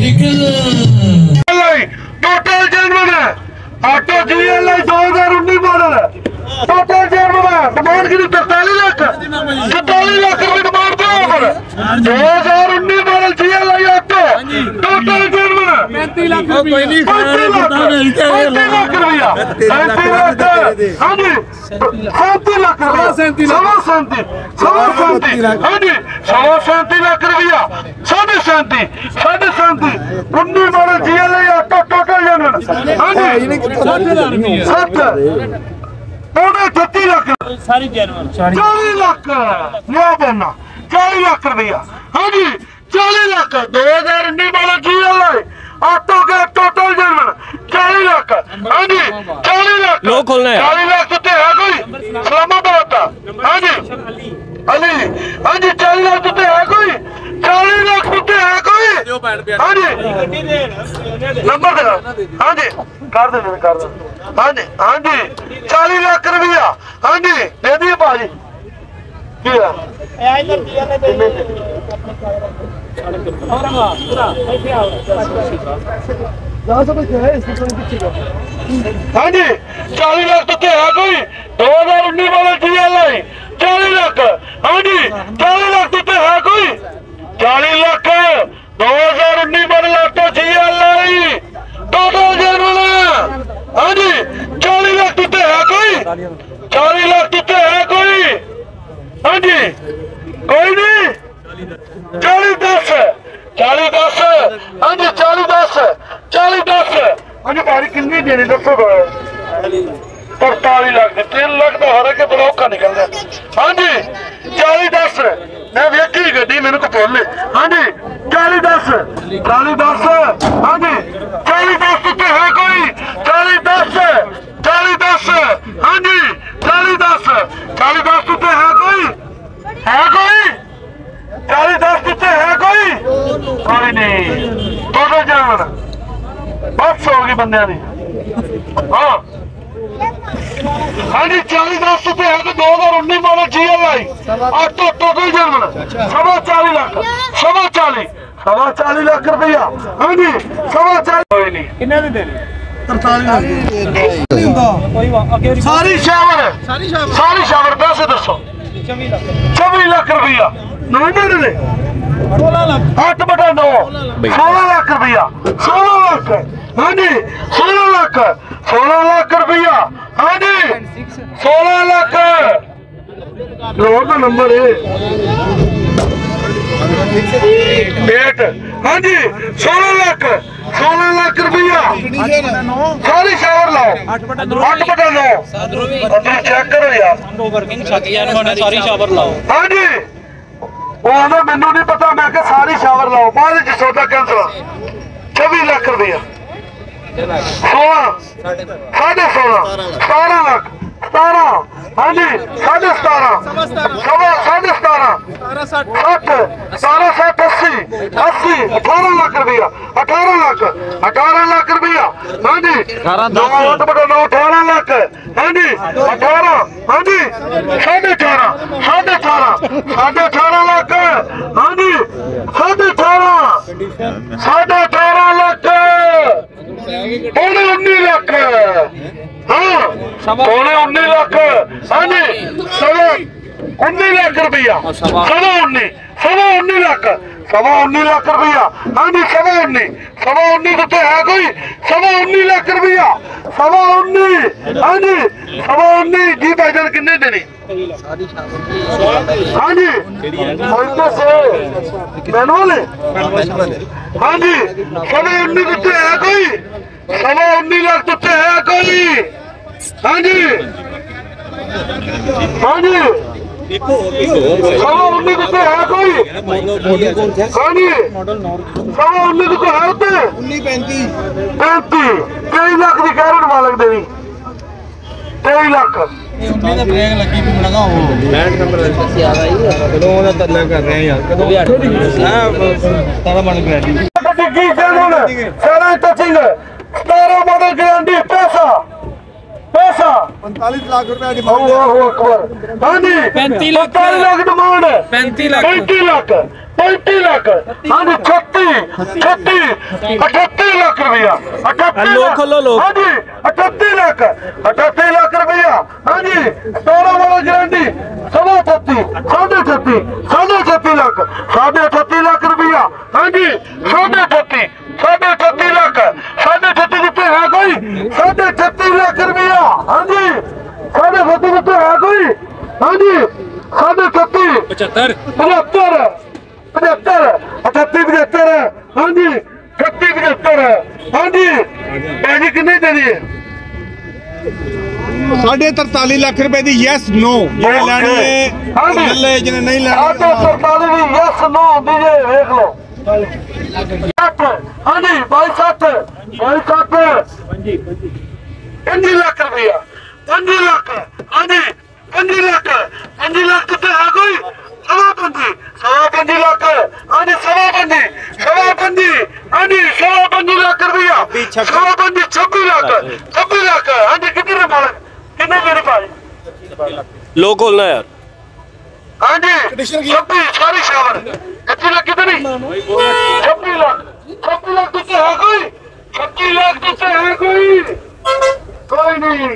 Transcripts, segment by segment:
Total genuine है auto GLI 2019 model है। Total genuine है। डिमांड की 43 लाख रुपए डिमांड पे ऑफर है। 2019 model GLI auto total genuine है। 35 लाख रुपया। 35 लाख रुपया। हाँ जी 37 लाख रुपया। 37 हाँ जी 37 लाख रुपया। 37 19 model GLI auto total genuine हाँ जी 38 लाख सारी जर्मन 40 लाख लिया देना 40 लाख रुपया हाँ जी 40 लाख 2019 मॉडल GLI ऑटो के टोटल जर्मन 40 लाख हाँ जी 40 लाख लोग खोलना है 40 लाख तो है कोई इस्लामाबाद का हाँ जी अली हाँ जी 40 लाख तो है कोई 40 लाख तो है कोई हाँ जी नंबर देना हाँ जी कर दे हाँ जी 40 लाख रुपया हाँ जी दे दिए भाजी हाँ जी 40 लाख तो है कोई 2019 वाला GLI 40 लाख हाँ जी 40 लाख तो है कोई 40 लाख 2019 वाला ऑटो GLI टोटल जर्मन हाँ जी 40 लाख तो है कोई 40 लाख तो है कोई हाँ जी कोई नहीं 40-10 हाँ जी 40-10 हाँ जी भारी कितनी देनी दसो 43 लाख 3 लाख तो हर के ब्लॉक निकल गया हाँ जी 40-10 मैं वेखी गड्डी मैंने को बोल ले हाँ जी 40-10 हाँ जी 40-10 तो है कोई 40-10 हाँ जी 40-10 तो है कोई 40-10 तो है कोई नहीं टोटल जर्मन बस होगी बंदे की हाँ हाँ जी 40-10 तो है तो 2019 model GLI auto total genuine 40 lakh 40 lakh रुपया हाँ जी 40 कोई नहीं किन्ने दे देने 43 लाख सारी शावर पैसे दसो 24 लाख रुपया 8/9 16 लाख रुपया 16 लाख हाँ जी 16 लाख रुपया हाँ जी 16 लाख रोड का नंबर है 8 हाँ जी 16 लाख रुपया सारी शावर लाओ 8/9 चेक करो यार सारी शावर लाओ हाँ जी वो आना मैनू नहीं पता मैं क्या सारी शावर लाओ बाद सौदा कैंसिल 24 लाख रुपया 16 16.5 17 लाख 17 हाँ जी 17.5 80 18 लाख रुपया 18 लाख रुपया हाँ जी 9 18 लाख हाँ जी 18 हाँ जी 18.5 लाख हाँ जी 18.5 लाख 19 लाख हाँ 19 लाख हाँ जी 19 लाख रुपया 19 लाख रुपया हाँ जी 19 तो है कोई 19 लाख रुपया 19 हाँ जी 19 जी भाईजान किन्ने देने हाँ जी मैनुअल हाँ जी 19 तो है कोई 19 लाख तो है कोई हाँ जी हाँ जी 19 तो है कोई हाँ जी 19 तो है 23 लाख की कैरेट मालक देनी 23 लाख ब्रेक लगी भी लगा हो बैठ नंबर याद आई कदों ਦਾ ਤਰਲਾ ਕਰ ਰਹੇ ਯਾਰ ਕਦੋਂ ਸਾਰਾ ਬਣ ਗਿਆ डिग्गी जर्मन सारा टचिंग 17 मॉडल गारंटी पैसा पैसा 45 लाख रुपए अल्लाहू अकबर। हाँ जी 35 लाख 45 लाख डिमांड है। 35 लाख 35 लाख 35 लाख। हाँ जी 38 लाख रुपया 38 लोग खोलो लोग। हाँ जी 38 लाख रुपया। हाँ जी 16 वाला गारंटी 38 लाख 38 लाख रुपया। हाँ जी 38 लाख 38 जितने है कोई 38 लाख रुपया। हाँ जी 38 जितने है कोई। हाँ जी 38 75 75 75 हाँ जी 75 हाँ जी पैसे कितने दे दिए 43.5 लाख रुपए दी यस नो ਜਿਹੜੇ ਲੈਣੀ ਹੈ ਲੈ ਜਿਹਨੇ ਨਹੀਂ ਲੈਣੀ 43 ਦੀ ਯਸ ਨੋ ਹੁੰਦੀ ਜੇ ਵੇਖ ਲਓ हाँ जी 22 लाख रुपया 5 लाख। हाँ जी 5 लाख कितने है कोई 5 लाख। हाँ जी 5 हाँ जी 5 लाख रुपया 26 लाख। हाँ जी कितने मालिक कितने मेरे पास लो खोलना यार। हाँ जी 26 सारी शावर 25 लाख कितनी 26 लाख तुझसे है कोई 26 लाख तुझसे है कोई नहीं।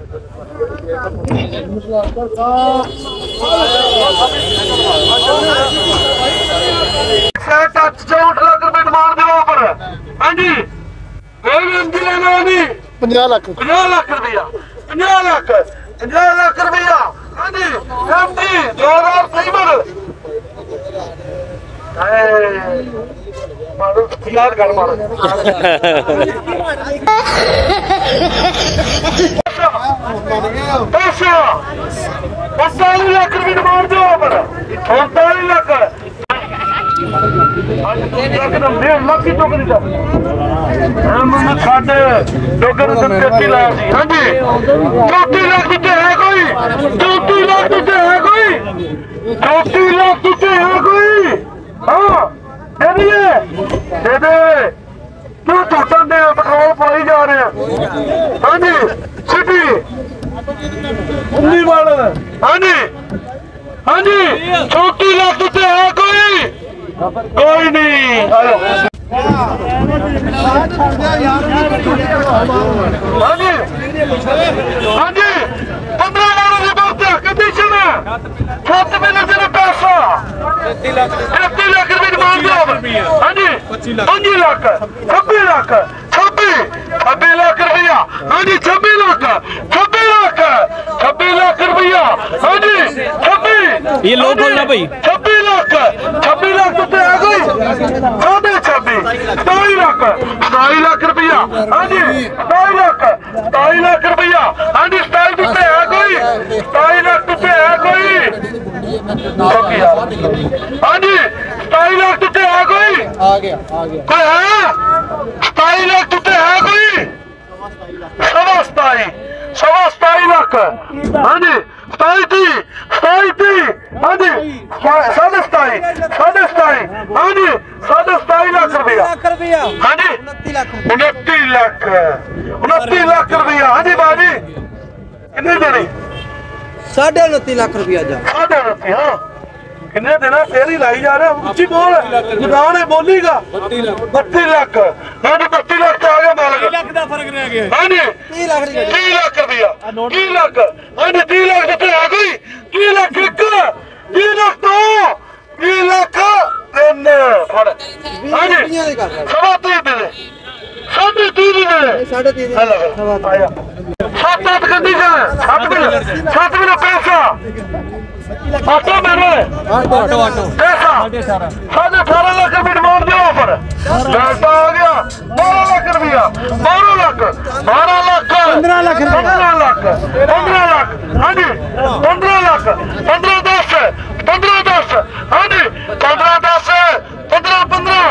₹64 लाख रुपए डिमांड दे ऊपर। हाँ जी 50 लाख रुपया 50 लाख रुपया। हाँ जी एमडी 2023 मारो यार कर मारो पैसा 45 लाख रुपए डिमांड दो पर 45 लाख 1.5 लाख की टोकरी का मैं खाते टोकरी तो 33 लाख सी। हाँ जी 34 लाख तुझे है कोई 34 लाख तुझे है कोई 34 लाख तुझे है कोई। हाँ दे दिए दे दे क्यों टूटन दे पेट्रोल पाई जा रहे हैं। हाँ जी सिटी 19 मॉडल। हाँ जी 34 लाख तुझे है कोई नहीं। हेलो हाँ जी 15 मॉडल की बात है कंडीशन है 7 महीने से पैसा 30 लाख रुपए डिमांड दो। हाँ जी 25 लाख 26 लाख 26 लाख रुपया। हाँ जी 26 लाख रुपया। हाँ जी 26 ये लो खोलना भाई 26 लाख तो है कोई 27 लाख रुपया। हाँ जी 27 लाख रुपया। हाँ जी 27 है कोई 27 लाख है कोई। हाँ जी 27 लाख है कोई आ गया कोई है 27 लाख है कोई 27 लाख। हाँ जी 27 हाँ जी 27 हाँ जी 27 लाख रुपया। हाँ जी 29 लाख रुपया। हाँ जी बाजी कितनी देनी 29.5 लाख रुपया जा 29.5। हाँ कितने देना फिर ही लाई जा रहे हैं ऊंची बोल दुकान है बोलीगा 32 लाख। हाँ जी 32 लाख तो आ गया मालिक 1 लाख का फर्क रह गया। हाँ जी 30 लाख 30 लाख रुपया 30 लाख। हाँ जी 30 लाख तो है कोई 30 लाख 30 लाख तो 30 लाख तीन फड़। हाँ जी 37 दे 30 दे 3.5 आया 7 कंडीशन 7 मिनट पैसा ऑटो मेरे पैसा 18.5 लाख रुपए डिमांड दे ऊपर डेल्टा आ गया 12 लाख रुपया 12 लाख 15 लाख 15 लाख। हाँ जी 15 लाख 15 10 हाँ जी 15 10 15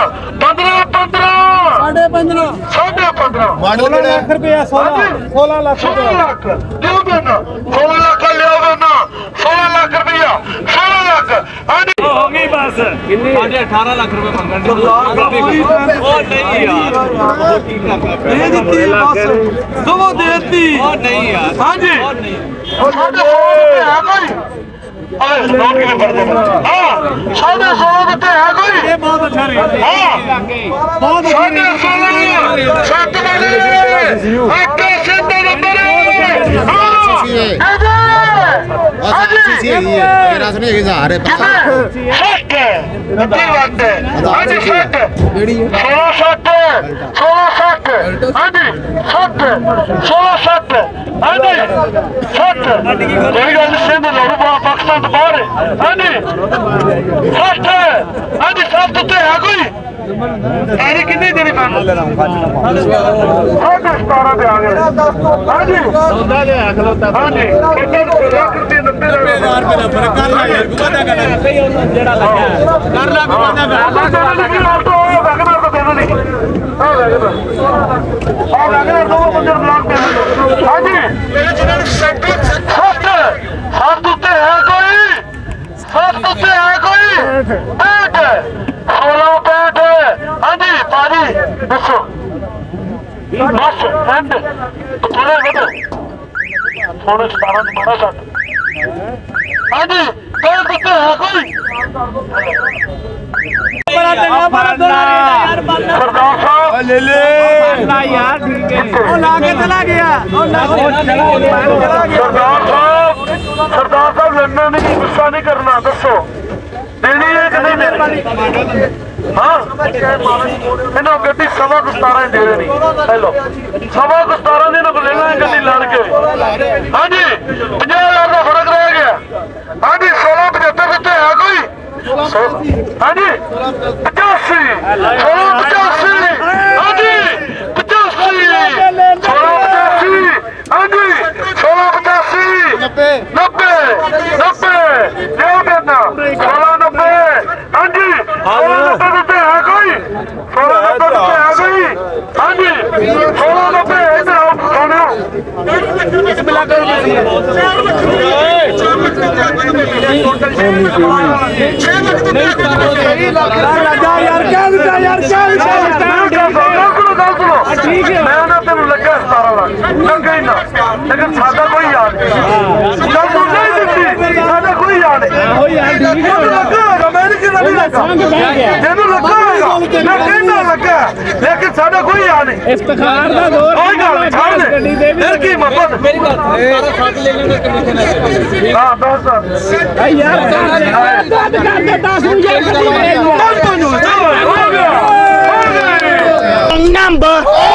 मॉडल 16 लाख रुपया 16 लाख 16 लाख लियो देना 16 लाख लियो देना 16 लाख रुपया 16 लाख। हाँ जी हो गई बस कितनी 18 लाख रुपए मंगन ਇਹ ਦਿੱਤੀ ਬਸ ਦੋ ਦੇਤੀ ਨਹੀਂ ਯਾਰ ਹਾਂਜੀ ਸਾਡੇ 100 ਦਿੱਤੇ ਹੈ ਕੋਈ ਆਏ ਲੋਕ ਕਿਵੇਂ ਪੜਦੇ ਹਾਂ ਸਾਡੇ 100 ਦਿੱਤੇ ਹੈ ਕੋਈ ਇਹ ਬਹੁਤ ਅੱਛਾ ਰਿਹਾ ਹਾਂ ਬਹੁਤ ਸਾਡੇ 100 ਸੱਤ ਵਾਲੇ ਅੱਗੇ ਸਿੱਧੇ ਨੰਬਰ ਪਾਕਿਸਤਾਨ ਤੋਂ ਬਾਹਰ ਹਾਂਜੀ ਸਭ ਤੋਂ ਹੈ ਕੋਈ ਐਨੀ ਕਿੰਨੇ ਦੇਣੇ ਪੈਣ 17 ਦੇ ਆ ਗਏ ਹਾਂਜੀ ਸੌਦਾ ਦੇ ਆ ਖਲੋਤਾ ਹਾਂਜੀ ਕਿੰਨੇ ਲੱਖ ਰੁਪਏ 90000 ਰੁਪਏ ਦਾ ਫਰਕ ਕਰ ਲਾ ਯਾਰ ਗੁਵਾਦਾ ਕਰ ਜਿਹੜਾ ਲੱਗਿਆ ਕਰ ਲਾ ਗੁਵਾਦਾ ਕਰ ਵੈਗਨਰ ਤੋਂ ਦੇਣਾ ਨਹੀਂ ਵੈਗਨਰ ਦੋ ਬੰਦੇ ਬਲਾਕ ਦੇ ਹਾਂਜੀ ਸੱਤ ਉੱਤੇ ਹੈ ਕੋਈ ਸੱਤ ਉੱਤੇ ਹੈ ਕੋਈ 16 ਹਾਂਜੀ ਪਾਜੀ ਦੱਸੋ ਬਸ ਐਂਡ ਥੋੜਾ ਵਧੋ ਥੋੜੇ 17 ਦੀ ਮਾਰਾ ਸੱਟ ਹਾਂਜੀ ਕੋਈ ਕੁੱਤੇ ਹੈ ਕੋਈ ਬੜਾ ਚੰਗਾ ਬੜਾ ਯਾਰ ਬੰਦਾ ਸਰਦਾਰ ਸਾਹਿਬ ਲੈ ਲੈ ਯਾਰ ਠੀਕ ਹੈ ਉਹ ਲਾ ਕੇ ਚਲਾ ਗਿਆ ਉਹ ਲਾ ਸਰਦਾਰ ਸਾਹਿਬ ਲੜਨਾ ਨਹੀਂ ਗੁੱਸਾ ਨਹੀਂ ਕਰਨਾ ਦੱਸੋ ਦੇਣੀ ਹੈ ਕਿ ਨਹੀਂ ਦੇਣੀ ਹਾਂ ਇਹਨਾਂ ਗੱਡੀ 17.5 ਦੇ ਰਹੇ ਨਹੀਂ ਹੈਲੋ 17.5 ਦੀ ਨਾ ਲੈ ਲੈ ਗੱਡੀ ਲੜ ਕੇ ਹਾਂਜੀ 50,000 ਦਾ ਫਰਕ ਰਹਿ ਗਿਆ ਹਾਂਜੀ 1675 ਦਿੱਤੇ ਹੈ ਕੋਈ ਹਾਂਜੀ 85 1685 ਹਾਂਜੀ 85 1685 ਹਾਂਜੀ 1685 90 ਲਿਓ ਦੇਣਾ 1690 ਹਾਂਜੀ 1690 ਦਿੱਤੇ ਹੈ ਕੋਈ 1690 ਦਿੱਤੇ ਹੈ ਕੋਈ ਹਾਂਜੀ 1690 ਇੱਧਰ ਆਓ ਸੋਨਿਓ ਇੱਕ ਮਿਲਾ ਕਰੋ ਰਾਜਾ ਯਾਰ ਕਿਆ ਦਿੱਤਾ ਯਾਰ ਕਿਆ ਠੀਕ ਹੈ ਮੈਂ ਨਾ ਤੈਨੂੰ ਲੱਗਾ 17 ਲੱਖ ਲੱਗਾ ਹੀ ਨਾ ਲੇਕਿਨ ਸਾਡਾ ਕੋਈ ਯਾਦ ਨਹੀਂ ਜਦ ਤੂੰ ਨਹੀਂ ਦਿੱਤੀ ਸਾਡਾ ਕੋਈ ਯਾਦ ਨਹੀਂ ਉਹ ਯਾਰ ਠੀਕ ਹੈ ਲੱਗਾ ਮੈਂ ਨਹੀਂ ਕਿਹਾ ਨਹੀਂ ਲੱਗਾ ਜਿਹਨੂੰ ਲੱਗਾ ਹੋਏਗਾ ਮੈਂ ਕਹਿੰਦਾ ਲੱਗਾ ਲੇਕਿਨ ਸਾਡਾ ਕੋਈ ਯਾਦ ਨਹੀਂ ਇਫਤਖਾਰ ਦਾ ਦੌਰ ਕੋਈ ਗੱਲ ਨਹੀਂ ਛੱਡ ਦੇ ਫਿਰ ਕੀ ਮਫਤ ਮੇਰੀ ਗੱਲ 17 ਲੈ ਲੈਣੇ ਕਮਿਸ਼ਨ ਹਾਂ ਬਸ ਯਾਰ ਦੱਦ ਕਰਦੇ 10 ਨੂੰ ਯਾਰ ਗੱਡੀ ਵੇਚ ਹੋ ਗਿਆ ਨੰਬਰ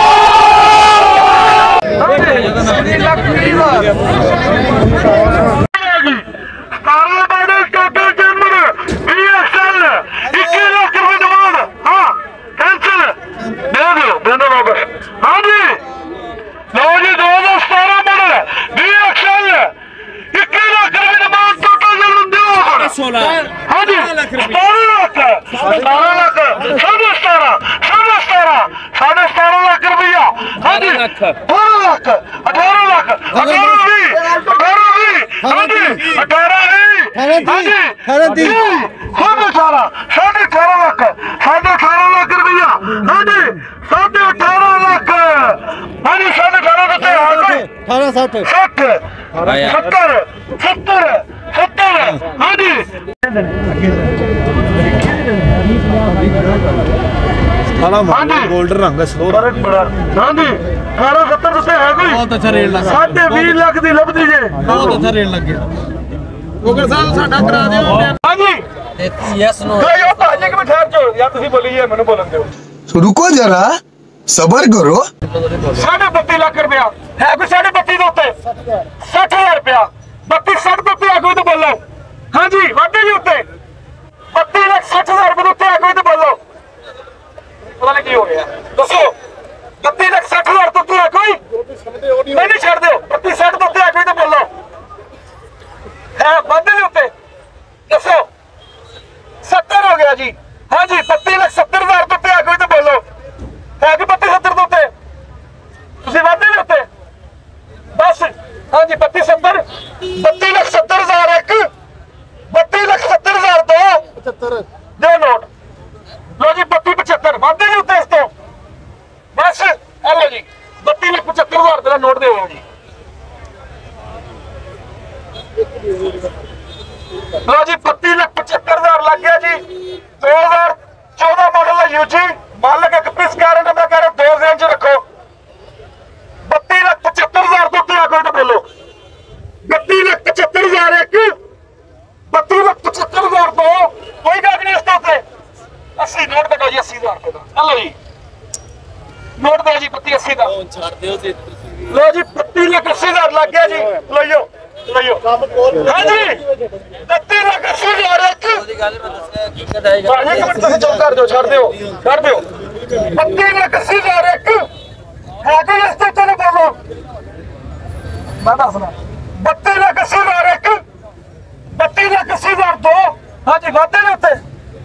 गोल्डन रंग फर्क बड़ा हाँ जी 1870 ਦਿੱਤੇ ਹੈ ਕੋਈ बहुत अच्छा रेट लगा 20 ਲੱਖ ਦੀ ਲੱਭਦੀ ਜੇ बहुत अच्छा रेट लग गया ਗੋਗਲ ਸਾਹਿਬ ਸਾਡਾ ਕਰਾ ਦਿਓ ਹਾਂਜੀ ਯੈਸ ਨੋ ਯੋ ਭਾਜੀ ਕਿ ਠਹਿਰ ਜਾਓ ਯਾਰ ਤੁਸੀਂ ਬੋਲੀਏ ਮੈਨੂੰ ਬੋਲਣ ਦਿਓ रुको जरा सबर करो 32.5 ਲੱਖ ਰੁਪਇਆ ਹੈ ਕੋਈ 32.5 ਦੇ ਉੱਤੇ 60000 ਰੁਪਇਆ 32.60 ਦੇ ਉੱਤੇ ਆ ਕੋਈ ਤਾਂ ਬੋਲੋ ਹਾਂਜੀ ਵਾਧੇ ਦੇ ਉੱਤੇ 32,60,000 ਰੁਪਏ ਦੇ ਉੱਤੇ ਆ ਕੋਈ ਤਾਂ ਬੋਲੋ ਪਤਾ ਨਹੀਂ ਕੀ ਹੋ ਗਿਆ ਦੱਸੋ 32,60,000 ਤੋਂ ਉੱਤੇ ਆ ਕੋਈ ਨਹੀਂ ਛੱਡ ਦਿਓ 32.60 ਤੋਂ ਉੱਤੇ ਆ ਕੋਈ ਤਾਂ ਬੋਲੋ ਹੈ ਵਾਧੇ ਦੇ ਉੱਤੇ ਦੱਸੋ 70 ਹੋ ਗਿਆ ਜੀ ਹਾਂਜੀ 32,70,000 ਤੋਂ ਉੱਤੇ ਆ ਕੋਈ ਤਾਂ ਬੋਲੋ ਹੈ ਕਿ 32-70 ਤੋਂ ਉੱਤੇ ਤੁਸੀਂ ਵਾਧੇ ਦੇ ਉੱਤੇ ਬਸ ਹਾਂਜੀ 32-70 32,70,000 ਇੱਕ 32,70,000 ਦੋ 75 ਦੇ ਨੋਟ ਲੋ ਜੀ 32-75 ਵਾਧੇ ਦੇ ਉੱਤੇ ਇਸ ਤੋਂ 75,000 ਰੁਪਏ ਦਾ ਨੋਟ ਦੇ ਹੋਇਆ ਜੀ। ਲਓ ਜੀ 32,75,000 ਲੱਗ ਗਿਆ ਜੀ। 2014 ਮਾਡਲ ਦਾ ਯੂਜੀ ਮਾਲਕ ਇੱਕ ਪੀਸ ਕਹਿ ਰਹੇ ਨੇ, ਮੈਂ ਕਹਿ ਰਿਹਾ 2 ਜ਼ੇਨ ਚ ਰੱਖੋ। 32,75,000 ਤੋਂ ਉੱਤੇ ਆ ਕੋਈ ਤਾਂ ਬੋਲੋ। 32,75,000 ਇੱਕ 32,75,000 ਤੋਂ ਕੋਈ ਗੱਲ ਨਹੀਂ। ਇਸ ਤੋਂ ਉੱਤੇ 80 ਨੋਟ ਕੱਢੋ ਜੀ 80,000 ਰੁਪਏ ਦਾ। ਚਲੋ ਜੀ ਨੋਟ ਦਿਓ ਜੀ 32,80 ਦਾ। ਲਓ ਜੀ 32,80,000 ਲੱਗ ਗਿਆ ਜੀ। ਲਈਓ ਲਈਓ ਹਾਂਜੀ 32,80,000 ਇੱਕ। ਭਾਜੀ ਇੱਕ ਮਿੰਟ ਤੁਸੀਂ ਚੁੱਪ ਕਰ ਦਿਓ, ਛੱਡ ਦਿਓ ਛੱਡ ਦਿਓ। 32,80,000 ਇੱਕ ਹੈ ਕਿ ਇਸ ਤੋਂ ਉੱਤੇ ਬੋਲੋ। ਮੈਂ ਦੱਸਣਾ 32,80,000 ਇੱਕ 32,80,000 ਦੋ। ਹਾਂਜੀ ਵਾਧੇ ਦੇ ਉੱਤੇ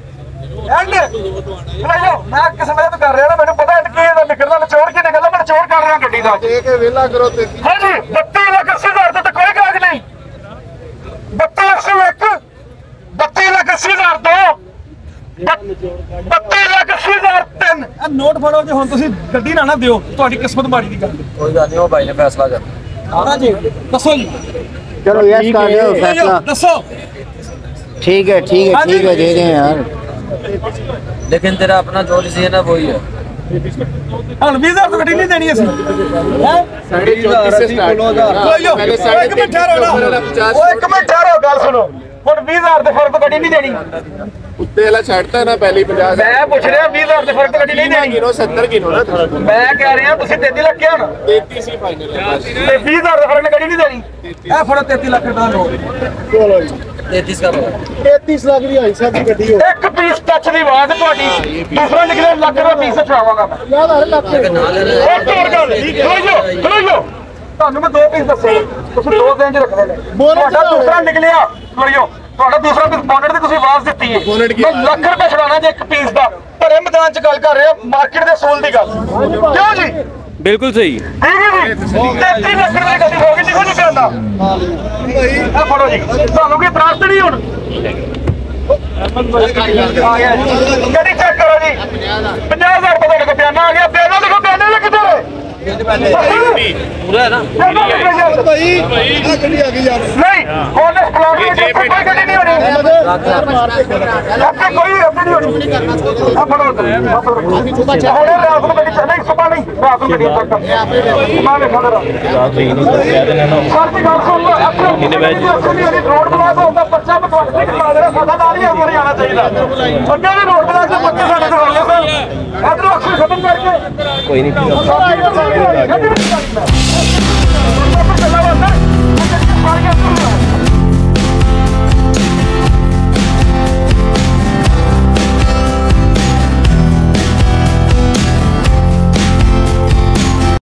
ਮੈਂ ਕਿਸੇ ਵੇਲੇ ਕਰ ਰਿਹਾ ਨਾ, ਮੈਨੂੰ ਪਤਾ ਕੀ ਇਹਦਾ ਨਿਕਲਣਾ, ਨਿਚੋੜ ਕੇ ਨਿਕਲਣਾ। ਮੈਂ ਨਿਚੋੜ ਕਰ ਰਿਹਾ ਗੱਡੀ ਦਾ। ਦੇ ਕੇ ਵਿਹਲਾ ਕਰੋ ਤੇ ਹਾਂਜੀ 32,80,000 ਤੇ ਕੋਈ ਕਾਗ ਨਹੀਂ। 32,80,000 32,80,000 ਦੋ 32,80,000 ਤਿੰਨ। ਨੋਟ ਫੜੋ ਜੇ ਹੁਣ ਤੁਸੀਂ ਗੱਡੀ ਨਾ ਦਿਓ, ਤੁਹਾਡੀ ਕਿਸਮਤ ਮਾੜੀ ਦੀ ਗੱਲ। ਕੋਈ ਗੱਲ ਨਹੀਂ, ਉਹ ਭਾਈ ਨੇ ਫੈਸਲਾ ਕਰ। ਹਾਂਜੀ ਦੱਸੋ ਜੀ। चलो यस कर दो फैसला। ਦੱਸੋ ठीक है दे दें यार। लेकिन तेरा अपना जो डिसीजन है वही है। ਹੁਣ 20,000 ਤੋਂ ਗੱਡੀ ਨਹੀਂ ਦੇਣੀ ਅਸੀਂ। ਹੈ 34 से स्टार्ट ਲਓ ਇੱਕ ਮਿੰਟ ਠਹਿਰੋ ਨਾ। ਉਹ ਇੱਕ ਮਿੰਟ ਠਹਿਰੋ, ਗੱਲ ਸੁਣੋ। ਹੁਣ 20,000 ਦੇ ਫਰਕ ਗੱਡੀ ਨਹੀਂ ਦੇਣੀ। ਉੱਤੇ ਵਾਲਾ ਛੱਡਤਾ ਨਾ ਪਹਿਲੀ 50। ਮੈਂ ਪੁੱਛ ਰਿਹਾ 20,000 ਦੇ ਫਰਕ ਗੱਡੀ ਨਹੀਂ ਦੇਣੀ। ਕਿਨੋ 70 ਕਿਨੋ ਨਾ ਮੈਂ ਕਹਿ ਰਿਹਾ ਤੁਸੀਂ 33 ਲੱਖ ਕਿਹਾ ਨਾ 33 ਸੀ ਫਾਈਨਲ ਤੇ 20,000 ਦੇ ਫਰਕ ਗੱਡੀ ਨਹੀਂ ਦੇਣੀ। ਇਹ ਫੜੋ 33 ਲੱਖ ਦਾ ਨੋਟ। 33 का 33 ਲੱਖ ਦੀ ਹਾਈ ਸਾਹਿਬ ਦੀ ਗੱਡੀ ਹੋ ਇੱਕ ਪੀਸ ਟੱਚ ਦੀ ਆਵਾਜ਼ ਤੁਹਾਡੀ, ਦੂਸਰਾ ਨਿਕਲੇ ਲੱਖ ਦਾ ਪੀਸ ਛਾਵਾਂਗਾ ਮੈਂ। ਯਾਦ ਆ ਲੱਖ ਇੱਕ ਹੋਰ ਗੱਲ ਖਲੋਇਓ ਤੁਹਾਨੂੰ ਮੈਂ 2 ਪੀਸ ਦੱਸੇ, ਤੁਸੀਂ 2 ਦਿਨ ਚ ਰੱਖਣੇ ਨੇ। ਤੁਹਾਡਾ ਦੂਸਰਾ ਨਿਕਲਿਆ ਖਲੋਇਓ, ਤੁਹਾਡਾ ਦੂਸਰਾ ਪੀਸ ਬੋਨਟ ਦੀ ਤੁਸੀਂ ਆਵਾਜ਼ ਦਿੱਤੀ ਹੈ। ਮੈਂ ਲੱਖ ਰੁਪਏ ਛਡਾਣਾ ਜੇ ਇੱਕ ਪੀਸ ਦਾ। ਭਰੇ ਮੈਦਾਨ ਚ ਗੱਲ ਕਰ ਰਿਹਾ, ਮਾਰਕੀਟ ਦੇ ਸੋਲ ਦੀ ਗੱਲ। ਕਿਉਂ ਜੀ? बिल्कुल सही। ਠੀਕ ਹੈ ਜੀ 33 ਲੱਖ ਰੁਪਏ ਗੱਡੀ ਹੋ ਗਈ, ਨਿਕਲ ਨਹੀਂ ਪੈਂਦਾ। ਆ ਫੜੋ ਜੀ, ਤੁਹਾਨੂੰ ਕੀ ਇਤਰਾਜ਼ ਨਹੀਂ ਹੁਣ? ਆ ਗਿਆ ਜੀ, ਗੱਡੀ ਚੈੱਕ ਕਰੋ ਜੀ। 50,000 ਰੁਪਏ ਦਾ ਬਿਆਨਾ ਆ ਗਿਆ। ਬਿਆਨਾ ਲਿਖੋ, ਬਿਆਨੇ ਲਿਖ ਕਿੱਧਰ ਹੈ? पूरा है ना। ਭਾਈ ਆ ਗੱਡੀ ਆ ਗਈ ਯਾਰ। ਨਹੀਂ ਹੁਣ ਇਸ ਪਲਾਟ ਵਿੱਚ ਕੋਈ ਗੱਡੀ ਨਹੀਂ ਹੋਣੀ। ਇੱਥੇ ਕੋਈ ਅੱਗੇ ਨਹੀਂ ਹੋਣੀ। ਆ ਫੜੋ ਹੁਣ ਰਾਤ ਨੂੰ ਗੱਡੀ ਚੱਲਣੀ, ਸੁਬਾ ਨਹੀਂ ਰਾਤ ਨੂੰ ਗੱਡੀ ਤੱਕ ਮੈਂ ਵੇਖਾਂ ਰਾਤ ਦੀ ਗੱਲ ਸੁਣ ਲਓ। ਰੋਡ ਬਲਾਕ ਹੁੰਦਾ, ਬੱਚਾ ਬਤਵਾੜੇ ਕਰਾ ਦੇਣਾ। ਸਾਡਾ ਨਾਲ ਹੀ ਅੱਗੇ ਆਉਣਾ ਚਾਹੀਦਾ। ਅੱਗੇ ਵੀ ਰੋਡ ਬਲਾਕ ਦੇ ਬੱਚੇ ਸਾਡੇ ਤੋਂ ਹੋਣੇ ਸਰ। ਇੱਧਰੋਂ ਅਕਸਰ ਖਤਮ ਕਰਕੇ कोई नहीं। ਗੱਡੀ